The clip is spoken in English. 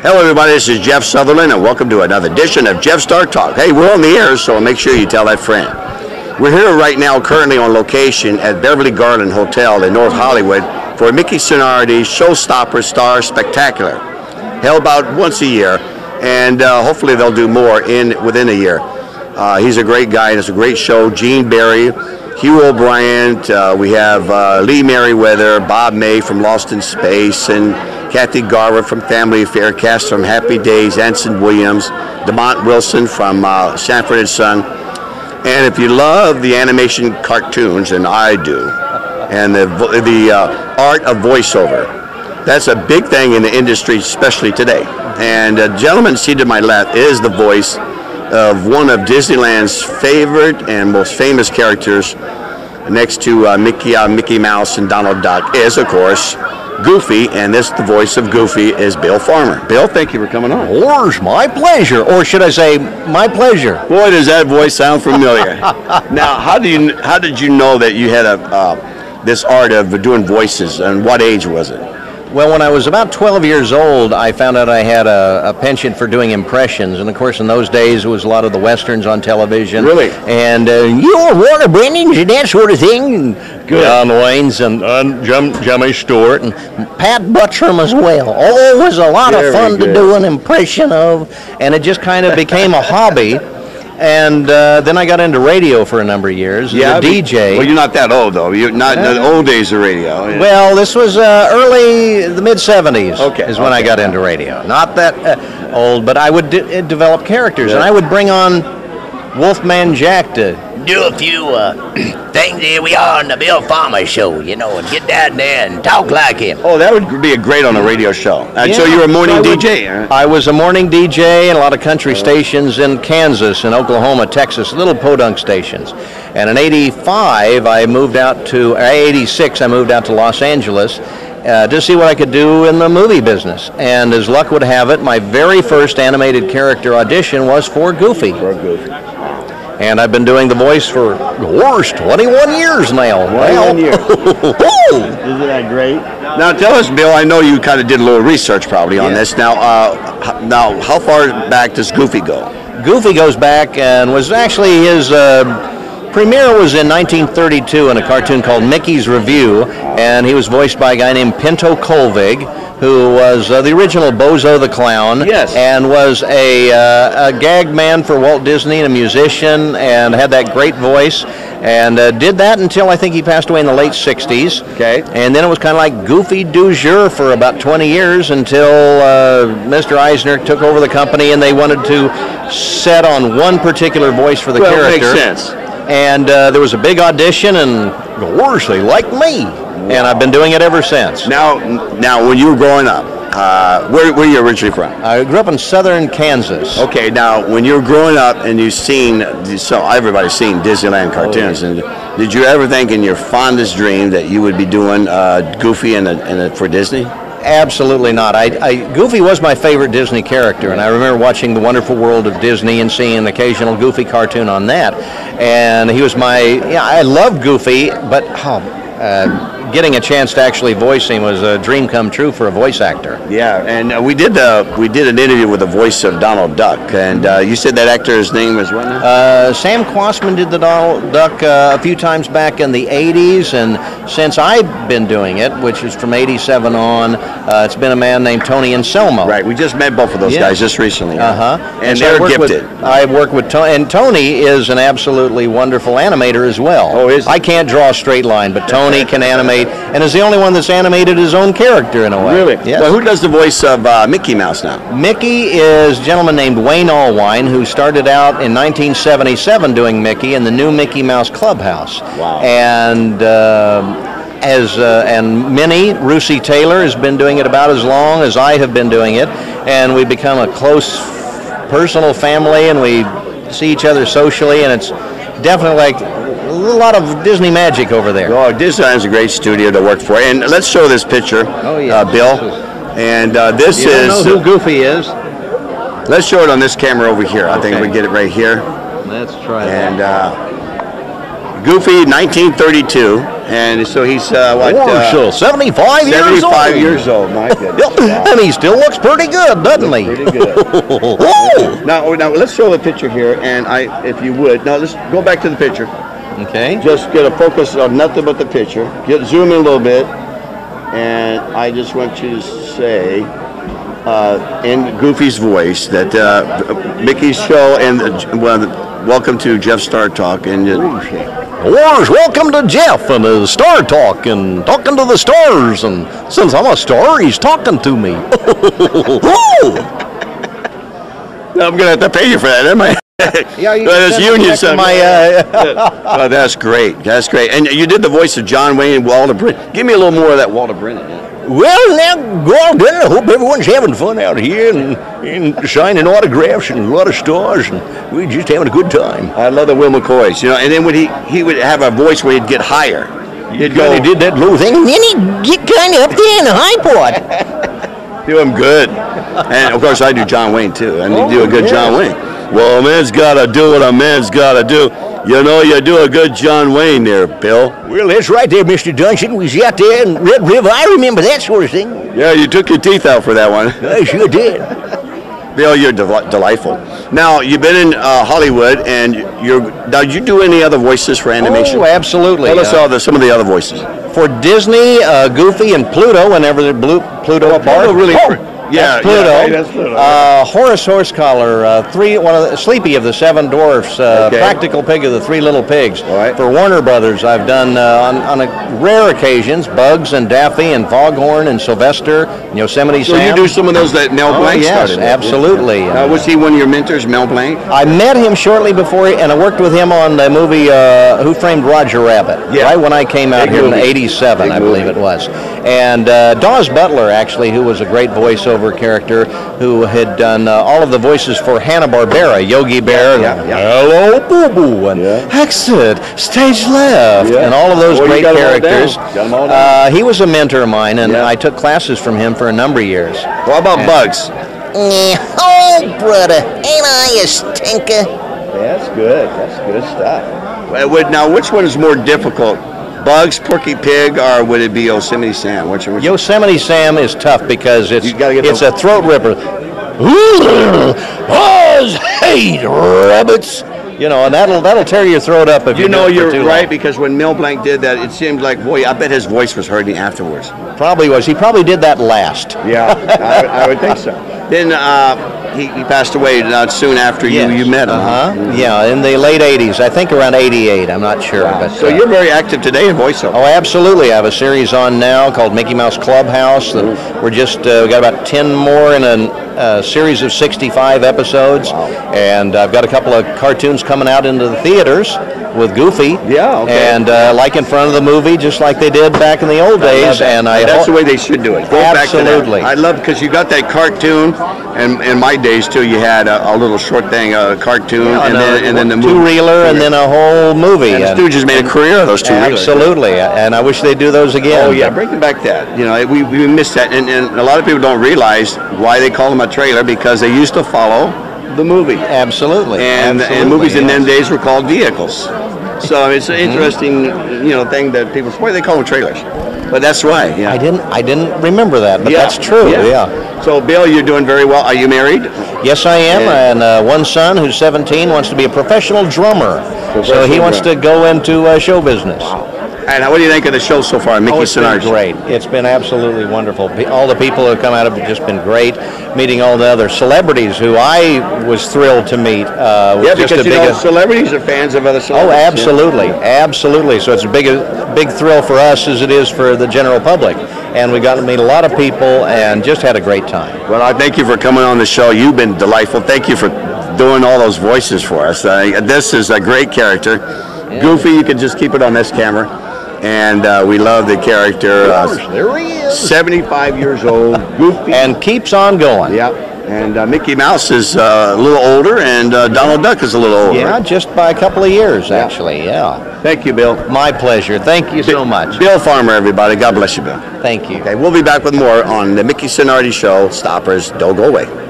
Hello, everybody. This is Jeff Sutherland, and welcome to another edition of Jeff Star Talk. Hey, we're on the air, so make sure you tell that friend. We're here right now, currently on location at Beverly Garland Hotel in North Hollywood for Mickey Sonardi's Showstopper Star Spectacular, held about once a year, and hopefully they'll do more within a year. He's a great guy, and it's a great show. Gene Barry, Hugh O'Brien, we have Lee Merriweather, Bob May from Lost in Space, and Kathy Garver from Family Affair, cast from Happy Days, Anson Williams, DeMont Wilson from Sanford and Son. And if you love the animation cartoons, and I do, and the art of voiceover, that's a big thing in the industry, especially today. And the gentleman seated to my left is the voice of one of Disneyland's favorite and most famous characters, next to Mickey Mouse and Donald Duck, is, of course, Goofy, and the voice of Goofy is Bill Farmer. Bill, thank you for coming on. It's my pleasure, or should I say, my pleasure. Boy, does that voice sound familiar. Now, how did you know that you had this art of doing voices, and what age was it? Well, when I was about 12 years old, I found out I had a penchant for doing impressions, and of course, in those days, it was a lot of the westerns on television. Really? And you're Warner Brennan's and that sort of thing. Good. John Wayne's and Jimmy Stewart and Pat Buttram as well. Oh, it was a lot of fun to do an impression of, and it just kind of became a hobby. And then I got into radio for a number of years as a DJ. Well, you're not that old, though. You're not in the old days of radio. Yeah. Well, this was the mid-'70s is when I got into radio. Not that old, but I would develop characters, and I would bring on Wolfman Jack to do a few things. Here we are on the Bill Farmer Show, and get down there and talk like him. Oh, that would be great on a radio show. So you were a morning DJ? I was a morning DJ in a lot of country stations in Kansas and Oklahoma, Texas, little podunk stations. And in 85, I moved out to, 86, I moved out to Los Angeles to see what I could do in the movie business. And as luck would have it, my very first animated character audition was for Goofy. And I've been doing the voice for 21 years now. 21 years. Isn't that great? Now tell us, Bill, I know you kind of did a little research probably on this. Now, how far back does Goofy go? Goofy goes back and was actually his premiere was in 1932 in a cartoon called Mickey's Review, and he was voiced by a guy named Pinto Colvig, who was the original Bozo the Clown, and was a gag man for Walt Disney and a musician, and had that great voice, and did that until I think he passed away in the late 60s. Okay. And then it was kind of like Goofy du jour for about 20 years until Mr. Eisner took over the company, and they wanted to set on one particular voice for the character. Well, makes sense. And there was a big audition, and they liked me. And I've been doing it ever since. Now, when you were growing up, where are you originally from? I grew up in southern Kansas. Okay, now when you were growing up and you've seen, so everybody's seen Disneyland cartoons, and did you ever think in your fondest dream that you would be doing Goofy for Disney? Absolutely not. Goofy was my favorite Disney character, and I remember watching The Wonderful World of Disney and seeing an occasional Goofy cartoon on that. And he was I loved Goofy, but getting a chance to actually voice him was a dream come true for a voice actor. Yeah, and we did an interview with the voice of Donald Duck, and you said that actor's name was what now? Sam Quasman did the Donald Duck a few times back in the 80s, and since I've been doing it, which is from 87 on, it's been a man named Tony Anselmo. Right, we just met both of those guys just recently. And so they're gifted. I've worked with Tony, and Tony is an absolutely wonderful animator as well. Oh, is he? I can't draw a straight line, but Tony can animate, and is the only one that's animated his own character in a way. Really? Yes. Well, who does the voice of Mickey Mouse now? Mickey is a gentleman named Wayne Allwine, who started out in 1977 doing Mickey in the new Mickey Mouse Clubhouse. Wow. And and Minnie Rusey Taylor has been doing it about as long as I have been doing it, and we've become a close personal family, and we see each other socially, and it's definitely like a lot of Disney magic over there. Oh, Disneyland's a great studio to work for. And let's show this picture, Bill. And this is... know who Goofy is? Let's show it on this camera over here. I think we get it right here. Let's try that. And Goofy, 1932, and so he's what? So 75 years old. 75 years old. My goodness. Wow. And he still looks pretty good, doesn't he? Pretty good. Now let's show the picture here, and if you would, now let's go back to the picture. Okay. Just get a focus on nothing but the picture. Zoom in a little bit, and I just want you to say, in Goofy's voice, that Mickey's show and welcome to Jeff Star Talk and. Welcome to Jeff and his Star Talk and talking to the stars, and since I'm a star, he's talking to me. I'm gonna have to pay you for that, am I? Yeah, you it's union son. Oh, that's great. That's great. And you did the voice of John Wayne and Walter Brennan. Give me a little more of that Walter Brennan. Yeah. Well, now, Gordon, I hope everyone's having fun out here and signing autographs and a lot of stars, and we're just having a good time. I love the Will McCoys, and then when he would have a voice where he'd get higher. He'd go. He did that low thing, and then he'd get kind of up there in the high part. Do him good. And, of course, I do John Wayne, too. And you do a good John Wayne. Well, a man's got to do what a man's got to do. You do a good John Wayne there, Bill. Well, that's right there, Mr. Duncan. We was out there in Red River. I remember that sort of thing. Yeah, you took your teeth out for that one. I sure did. Bill, you're delightful. Now, you've been in Hollywood, and now, you do any other voices for animation? Oh, absolutely. Tell us some of the other voices. For Disney, Goofy, and Pluto, whenever the Pluto Pluto really... That's Pluto. Yeah, right, that's Pluto. Horace Horsecollar, Sleepy of the Seven Dwarfs, Practical Pig of the Three Little Pigs. Right. For Warner Brothers, I've done on rare occasions Bugs and Daffy and Foghorn and Sylvester, and Yosemite Sam. So you do some of those that Mel Blanc started. Yes, absolutely. Was he one of your mentors, Mel Blanc? I met him shortly before, and I worked with him on the movie Who Framed Roger Rabbit. Yeah. Right when I came out here in '87, I believe it was. And Dawes Butler, actually, who was a great voiceover character who had done all of the voices for Hanna-Barbera, Yogi Bear, Hello Boo Boo, and Exit, Stage Left, and all of those great characters. He was a mentor of mine, and I took classes from him for a number of years. What about Bugs? Oh, brother, ain't I a stinker? That's good. That's good stuff. Now, which one is more difficult? Bugs, Porky Pig, or would it be Yosemite Sam? Which Yosemite Sam is tough because it's a throat ripper. Buzz hate rabbits. And that'll tear your throat up if you do it for too right long. Because when Mel Blanc did that, it seemed like, boy, I bet his voice was hurting afterwards. Probably was. He probably did that last. Yeah, I would think so. Then he passed away not soon after you met him. Yeah, in the late 80s. I think around 88. I'm not sure. Wow. But, so you're very active today in voiceover. Oh, absolutely. I have a series on now called Mickey Mouse Clubhouse. That we're just we got about 10 more in a series of 65 episodes. Wow. And I've got a couple of cartoons coming out into the theaters with Goofy. Yeah, okay. And like in front of the movie, just like they did back in the old days. And that's the way they should do it. Go absolutely. Back to that. I love because you got that cartoon, and in my days too, you had a little short thing, a cartoon, and then the movie. Two-reeler and then a whole movie. And the Stooges made a career of those two-reelers. Absolutely, and I wish they'd do those again. Oh yeah, bring back that. We missed that, and a lot of people don't realize why they call them a trailer, because they used to follow the movie. Absolutely. And movies in them days were called vehicles. So it's an interesting, thing that people say, why do they call them trailers? But that's right. Yeah. I didn't remember that, but that's true. Yeah. So Bill, you're doing very well. Are you married? Yes, I am. And one son who's 17 wants to be a professional drummer. So he wants to go into show business. Wow. And what do you think of the show so far, Mickey Sonard? It's been great. It's been absolutely wonderful. All the people who have come out have just been great. Meeting all the other celebrities who I was thrilled to meet. Because celebrities are fans of other celebrities. Oh, absolutely, absolutely. So it's a big thrill for us as it is for the general public. And we got to meet a lot of people and just had a great time. Well, I thank you for coming on the show. You've been delightful. Thank you for doing all those voices for us. This is a great character. Yeah. Goofy, you can just keep it on this camera. And we love the character. There he is. 75 years old, Goofy. And keeps on going. Yep. And Mickey Mouse is a little older, and Donald Duck is a little older. Yeah, just by a couple of years, actually, Thank you, Bill. My pleasure. Thank you so much. Bill Farmer, everybody. God bless you, Bill. Thank you. Okay, we'll be back with more on the Mickey Sonardi Show. Stoppers, don't go away.